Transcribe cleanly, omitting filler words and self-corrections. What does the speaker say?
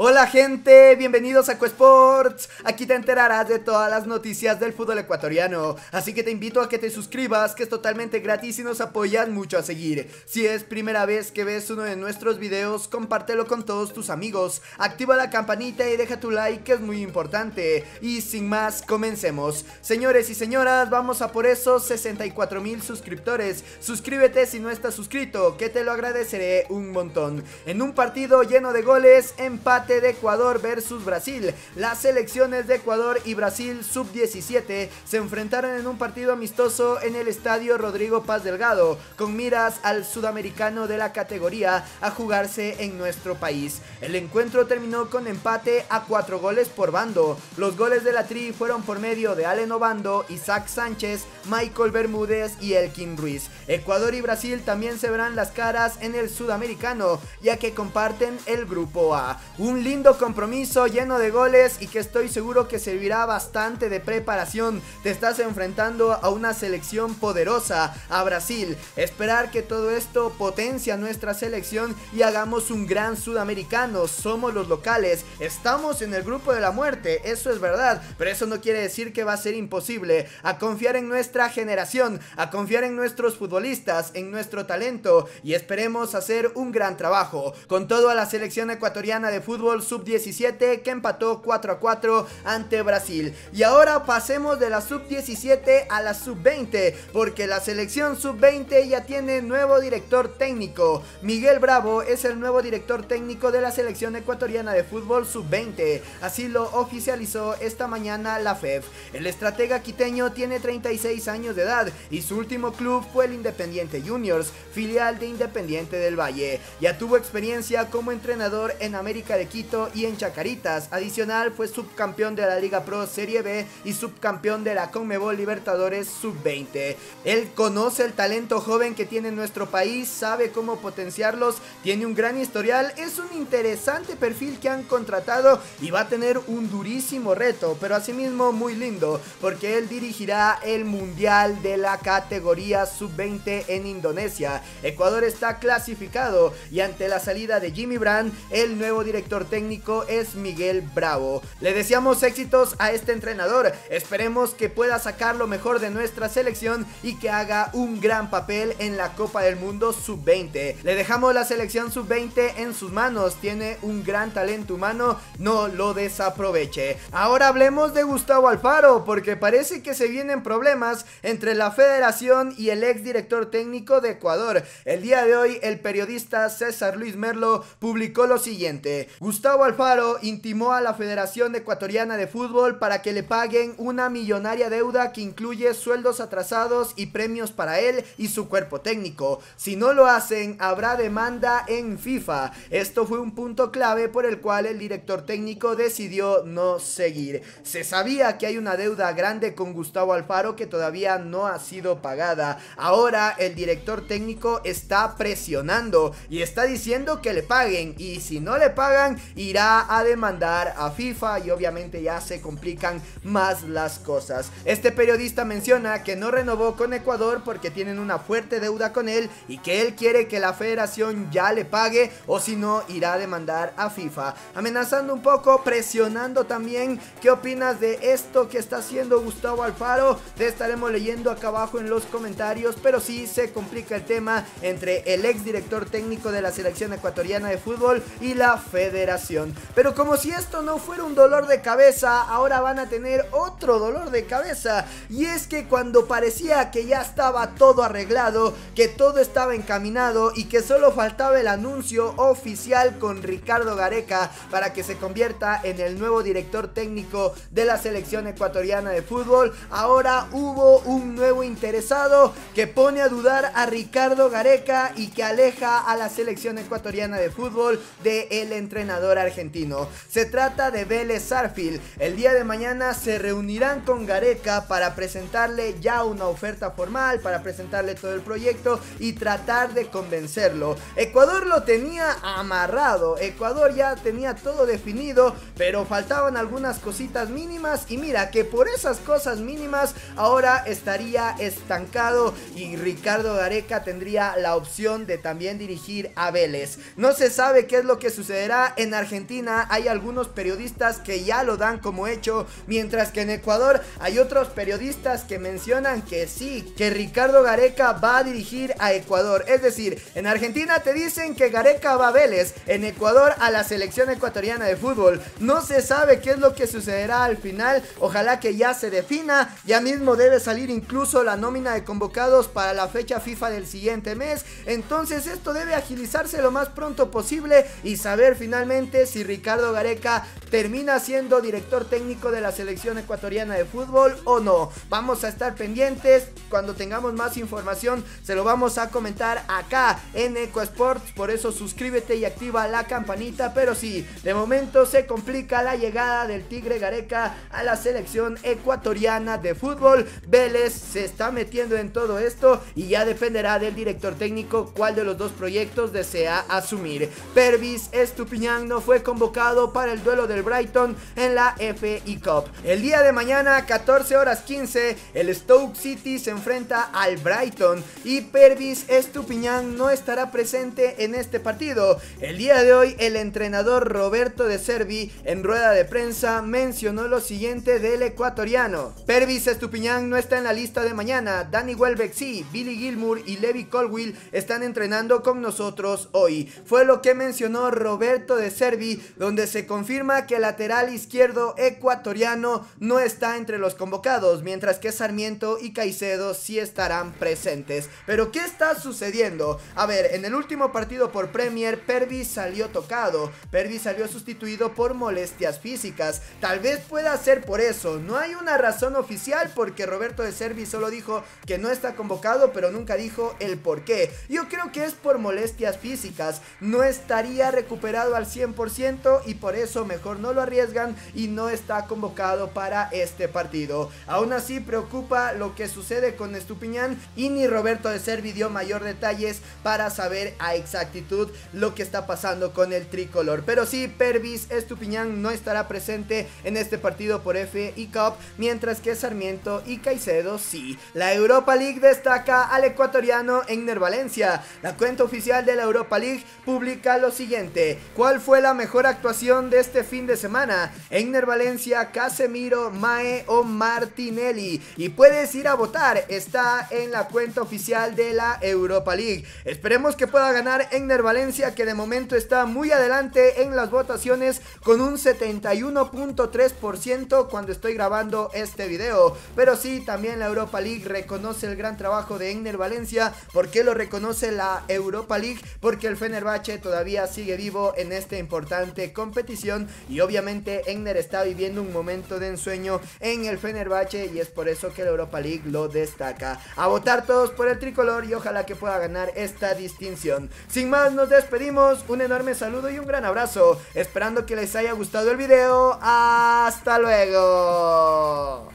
Hola gente, bienvenidos a EcuSports. Aquí te enterarás de todas las noticias del fútbol ecuatoriano, así que te invito a que te suscribas, que es totalmente gratis y nos apoyas mucho a seguir. Si es primera vez que ves uno de nuestros videos, compártelo con todos tus amigos, activa la campanita y deja tu like, que es muy importante. Y sin más, comencemos. Señores y señoras, vamos a por esos 64,000 suscriptores. Suscríbete si no estás suscrito, que te lo agradeceré un montón. En un partido lleno de goles, empate de Ecuador versus Brasil. Las selecciones de Ecuador y Brasil sub-17 se enfrentaron en un partido amistoso en el estadio Rodrigo Paz Delgado, con miras al sudamericano de la categoría a jugarse en nuestro país. El encuentro terminó con empate a 4 goles por bando. Los goles de la Tri fueron por medio de Allen Obando, Isaac Sánchez, Michael Bermúdez y Elkin Ruiz. Ecuador y Brasil también se verán las caras en el sudamericano, ya que comparten el grupo A. Un lindo compromiso lleno de goles y que estoy seguro que servirá bastante de preparación. Te estás enfrentando a una selección poderosa, a Brasil. Esperar que todo esto potencie a nuestra selección y hagamos un gran sudamericano. Somos los locales, estamos en el grupo de la muerte, eso es verdad, pero eso no quiere decir que va a ser imposible. A confiar en nuestra generación, a confiar en nuestros futbolistas, en nuestro talento, y esperemos hacer un gran trabajo. Con todo, a la selección ecuatoriana de fútbol sub-17 que empató 4-4 ante Brasil. Y ahora pasemos de la sub-17 a la sub-20, porque la selección sub-20 ya tiene nuevo director técnico. Miguel Bravo es el nuevo director técnico de la selección ecuatoriana de fútbol sub-20, así lo oficializó esta mañana la FEF. El estratega quiteño tiene 36 años de edad y su último club fue el Independiente Juniors, filial de Independiente del Valle. Ya tuvo experiencia como entrenador en América de Quito y en Chacaritas. Adicional, fue subcampeón de la Liga Pro Serie B y subcampeón de la Conmebol Libertadores sub-20. Él conoce el talento joven que tiene nuestro país, sabe cómo potenciarlos, tiene un gran historial, es un interesante perfil que han contratado y va a tener un durísimo reto, pero asimismo muy lindo, porque él dirigirá el Mundial de la categoría sub-20 en Indonesia. Ecuador está clasificado y ante la salida de Jimmy Brand, el nuevo director técnico es Miguel Bravo. Le deseamos éxitos a este entrenador, esperemos que pueda sacar lo mejor de nuestra selección y que haga un gran papel en la Copa del Mundo sub-20. Le dejamos la selección sub-20 en sus manos, tiene un gran talento humano, no lo desaproveche. Ahora hablemos de Gustavo Alfaro, porque parece que se vienen problemas entre la federación y el ex director técnico de Ecuador. El día de hoy el periodista César Luis Merlo publicó lo siguiente: Gustavo Alfaro intimó a la Federación Ecuatoriana de Fútbol para que le paguen una millonaria deuda que incluye sueldos atrasados y premios para él y su cuerpo técnico. Si no lo hacen, habrá demanda en FIFA. Esto fue un punto clave por el cual el director técnico decidió no seguir. Se sabía que hay una deuda grande con Gustavo Alfaro que todavía no ha sido pagada. Ahora el director técnico está presionando y está diciendo que le paguen, y si no le pagan, irá a demandar a FIFA y obviamente ya se complican más las cosas. Este periodista menciona que no renovó con Ecuador porque tienen una fuerte deuda con él y que él quiere que la federación ya le pague, o si no irá a demandar a FIFA, amenazando un poco, presionando también. ¿Qué opinas de esto que está haciendo Gustavo Alfaro? Te estaremos leyendo acá abajo en los comentarios, pero sí se complica el tema entre el ex director técnico de la selección ecuatoriana de fútbol y la federación. Pero como si esto no fuera un dolor de cabeza, ahora van a tener otro dolor de cabeza, y es que cuando parecía que ya estaba todo arreglado, que todo estaba encaminado y que solo faltaba el anuncio oficial con Ricardo Gareca para que se convierta en el nuevo director técnico de la selección ecuatoriana de fútbol, ahora hubo un nuevo interesado que pone a dudar a Ricardo Gareca y que aleja a la selección ecuatoriana de fútbol del entrenador argentino. Se trata de Vélez Sarsfield. El día de mañana se reunirán con Gareca para presentarle ya una oferta formal, para presentarle todo el proyecto y tratar de convencerlo. Ecuador lo tenía amarrado, Ecuador ya tenía todo definido, pero faltaban algunas cositas mínimas, y mira que por esas cosas mínimas ahora estaría estancado y Ricardo Gareca tendría la opción de también dirigir a Vélez. No se sabe qué es lo que sucederá en en Argentina hay algunos periodistas que ya lo dan como hecho, mientras que en Ecuador hay otros periodistas que mencionan que sí, que Ricardo Gareca va a dirigir a Ecuador. Es decir, en Argentina te dicen que Gareca va a Vélez, en Ecuador a la selección ecuatoriana de fútbol. No se sabe qué es lo que sucederá al final, ojalá que ya se defina. Ya mismo debe salir incluso la nómina de convocados para la fecha FIFA del siguiente mes, entonces esto debe agilizarse lo más pronto posible y saber finalmente si Ricardo Gareca termina siendo director técnico de la selección ecuatoriana de fútbol o no. Vamos a estar pendientes, cuando tengamos más información se lo vamos a comentar acá en EcoSports, por eso suscríbete y activa la campanita. Pero sí, de momento se complica la llegada del Tigre Gareca a la selección ecuatoriana de fútbol. Vélez se está metiendo en todo esto y ya dependerá del director técnico cuál de los dos proyectos desea asumir. Pervis Estupiñán no fue convocado para el duelo del Brighton en la FA Cup. El día de mañana 14:15 el Stoke City se enfrenta al Brighton y Pervis Estupiñán no estará presente en este partido. El día de hoy el entrenador Roberto De Zerbi en rueda de prensa mencionó lo siguiente del ecuatoriano: Pervis Estupiñán no está en la lista de mañana, Danny Welbeck sí, Billy Gilmour y Levi Colwill están entrenando con nosotros hoy. Fue lo que mencionó Roberto De Zerbi, donde se confirma que el lateral izquierdo ecuatoriano no está entre los convocados, mientras que Sarmiento y Caicedo sí estarán presentes. Pero ¿qué está sucediendo? A ver, en el último partido por Premier, Pervis salió tocado, Pervis salió sustituido por molestias físicas. Tal vez pueda ser por eso, no hay una razón oficial porque Roberto De Zerbi solo dijo que no está convocado, pero nunca dijo el por qué. Yo creo que es por molestias físicas, no estaría recuperado al 100% y por eso mejor no lo arriesgan y no está convocado para este partido. Aún así preocupa lo que sucede con Estupiñán y ni Roberto De Zerbi dio mayor detalles para saber a exactitud lo que está pasando con el tricolor. Pero sí, Pervis Estupiñán no estará presente en este partido por FA Cup, mientras que Sarmiento y Caicedo sí. La Europa League destaca al ecuatoriano Enner Valencia. La cuenta oficial de la Europa League publica lo siguiente: ¿cuál fue la mejor actuación de este fin de semana? Enner Valencia, Casemiro, Mae o Martinelli. Y puedes ir a votar, está en la cuenta oficial de la Europa League. Esperemos que pueda ganar Enner Valencia, que de momento está muy adelante en las votaciones con un 71.3% cuando estoy grabando este video. Pero sí, también la Europa League reconoce el gran trabajo de Enner Valencia. ¿Por qué lo reconoce la Europa League? Porque el Fenerbahce todavía sigue vivo en esta importante competición y obviamente Enner está viviendo un momento de ensueño en el Fenerbahce y es por eso que la Europa League lo destaca. A votar todos por el tricolor y ojalá que pueda ganar esta distinción. Sin más, nos despedimos, un enorme saludo y un gran abrazo, esperando que les haya gustado el video. ¡Hasta luego!